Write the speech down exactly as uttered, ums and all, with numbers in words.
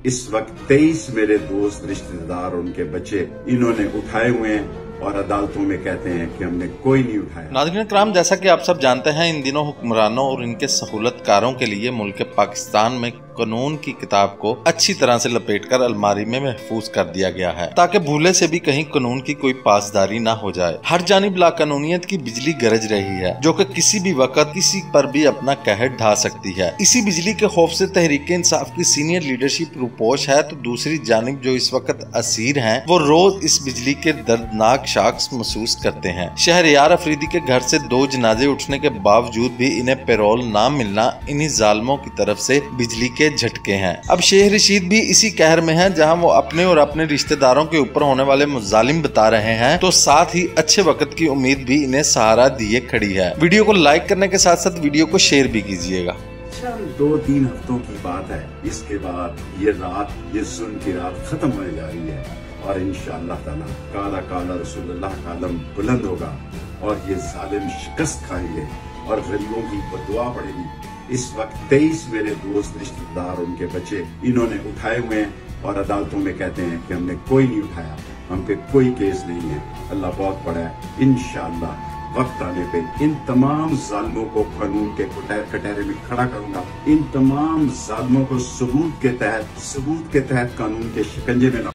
इस वक्त तेईस मेरे दोस्त, रिश्तेदार, उनके बच्चे इन्होंने उठाए हुए हैं और अदालतों में कहते हैं कि हमने कोई नहीं उठाया। नाज़रीन कराम, जैसा कि आप सब जानते हैं, इन दिनों हुक्मरानों और इनके सहूलतकारों के लिए मुल्क पाकिस्तान में कानून की किताब को अच्छी तरह से लपेटकर अलमारी में महफूज कर दिया गया है ताकि भूले से भी कहीं कानून की कोई पासदारी ना हो जाए। हर जानिब लाकानूनियत की बिजली गरज रही है जो कि किसी भी वक्त किसी पर भी अपना कहर ढा सकती है। इसी बिजली के खौफ से तहरीक इंसाफ की सीनियर लीडरशिप रूपोश है, तो दूसरी जानिब जो इस वक्त असीर हैं वो रोज इस बिजली के दर्दनाक शॉक्स महसूस करते हैं। शहरयार अफरीदी के घर से दो जनाजे उठने के बावजूद भी इन्हें पैरोल ना मिलना इन्हीं जालिमों की तरफ से बिजली के झटके हैं। अब शेख रशीद भी इसी कहर में हैं, जहां वो अपने और अपने रिश्तेदारों के ऊपर होने वाले मुजालिम बता रहे हैं, तो साथ ही अच्छे वक्त की उम्मीद भी इन्हें सहारा दिए खड़ी है। वीडियो को लाइक करने के साथ साथ वीडियो को शेयर भी कीजिएगा। दो तीन हफ्तों की बात है, इसके बाद ये रात, ये जुल्म की रात खत्म होने जा रही है और इंशाअल्लाह ताला काला काला रसूलुल्लाह का आलम बुलंद होगा और ये जालिम शिकस्त खाएंगे और गरीबों की बदुआ पड़ेगी। इस वक्त तेईस मेरे दोस्त, रिश्तेदार, उनके बच्चे इन्होंने उठाए हुए हैं और अदालतों में कहते हैं कि हमने कोई नहीं उठाया, हम पे कोई केस नहीं है। अल्लाह बहुत बड़ा है। इंशाअल्लाह वक्त आने पे इन तमाम जालिमों को कानून के कटहरे में खड़ा करूंगा। इन तमाम जालिमों को सबूत के तहत सबूत के तहत कानून के शिकंजे में